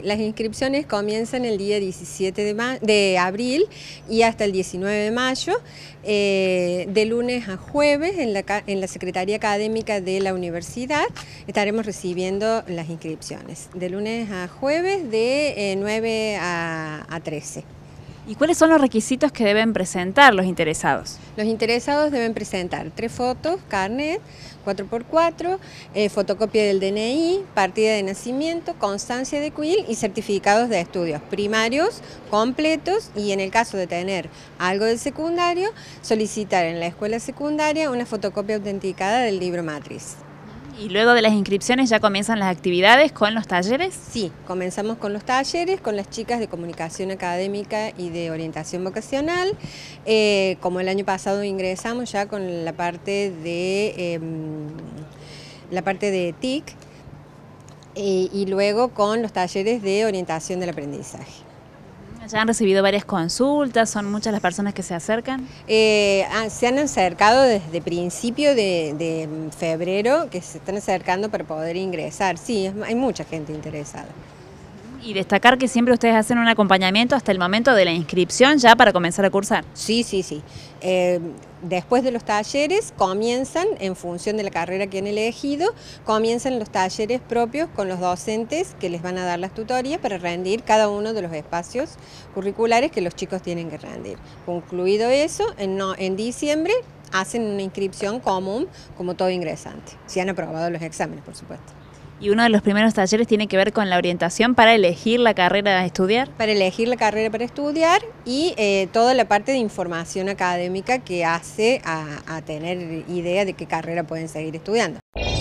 las inscripciones comienzan el día 17 de abril y hasta el 19 de mayo, de lunes a jueves en la Secretaría Académica de la Universidad estaremos recibiendo las inscripciones, de lunes a jueves de 9 a 13. ¿Y cuáles son los requisitos que deben presentar los interesados? Los interesados deben presentar 3 fotos, carnet, 4x4, fotocopia del DNI, partida de nacimiento, constancia de CUIL y certificados de estudios primarios completos, y en el caso de tener algo de secundario, solicitar en la escuela secundaria una fotocopia autenticada del libro matriz. ¿Y luego de las inscripciones ya comienzan las actividades con los talleres? Sí, comenzamos con los talleres, con las chicas de comunicación académica y de orientación vocacional. Como el año pasado ingresamos ya con la parte de TIC y luego con los talleres de orientación del aprendizaje. ¿Ya han recibido varias consultas? ¿Son muchas las personas que se acercan? Se han acercado desde principio de febrero, que se están acercando para poder ingresar. Sí, hay mucha gente interesada. Y destacar que siempre ustedes hacen un acompañamiento hasta el momento de la inscripción ya para comenzar a cursar. Sí. Después de los talleres comienzan, en función de la carrera que han elegido, comienzan los talleres propios con los docentes que les van a dar las tutorías para rendir cada uno de los espacios curriculares que los chicos tienen que rendir. Concluido eso, en diciembre hacen una inscripción común como todo ingresante, si han aprobado los exámenes, por supuesto. Y uno de los primeros talleres tiene que ver con la orientación para elegir la carrera a estudiar. Para elegir la carrera para estudiar y toda la parte de información académica que hace a tener idea de qué carrera pueden seguir estudiando.